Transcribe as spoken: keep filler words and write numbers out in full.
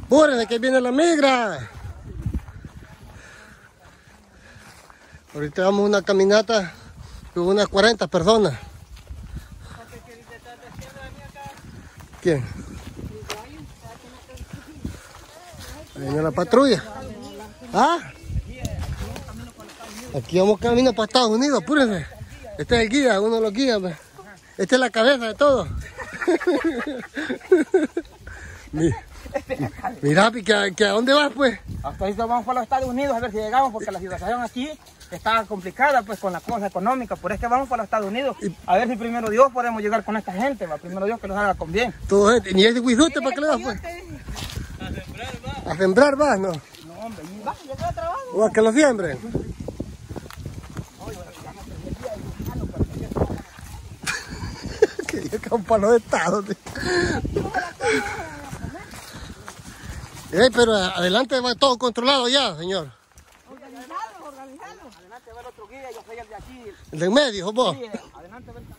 Apúrense que viene la migra. Ahorita vamos a una caminata con unas cuarenta personas. ¿Quién? Ahí viene la patrulla. ¿Ah? Aquí vamos camino para Estados Unidos, apúrense. Este es el guía, uno de los guías. Esta es la cabeza de todo. Mira, que, que ¿a dónde vas, pues? Hasta ahí vamos para los Estados Unidos a ver si llegamos, porque la situación aquí está complicada, pues, con la cosa económica. Por eso que vamos para los Estados Unidos a ver si primero Dios podemos llegar con esta gente, va. Primero Dios que nos haga con bien. Todo gente, ni ese guisote para que le vas, pues. A sembrar vas. A sembrar vas, ¿no? No, hombre, y va, ya queda trabajo. O a que lo siembren. Que yo un palo de estado. Eh, pero adelante va todo controlado ya, señor. Organizado, organizado. Adelante va el otro guía, yo soy el de aquí. ¿El de en medio, vos? Sí, adelante va el...